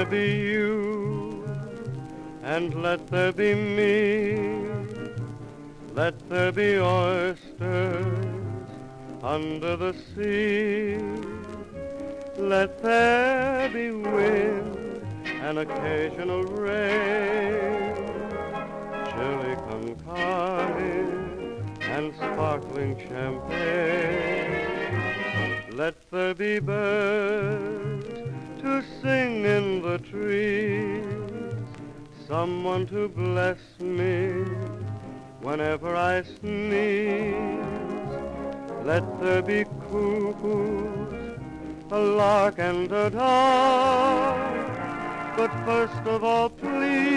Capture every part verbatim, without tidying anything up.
be you, and let there be me. Let there be oysters under the sea. Let there be wind and occasional rain, chili con carne and sparkling champagne. Let there be birds to sing in the trees, someone to bless me whenever I sneeze. Let there be cuckoos, a lark and a dove, but first of all,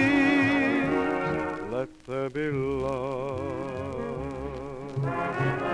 please, let there be love.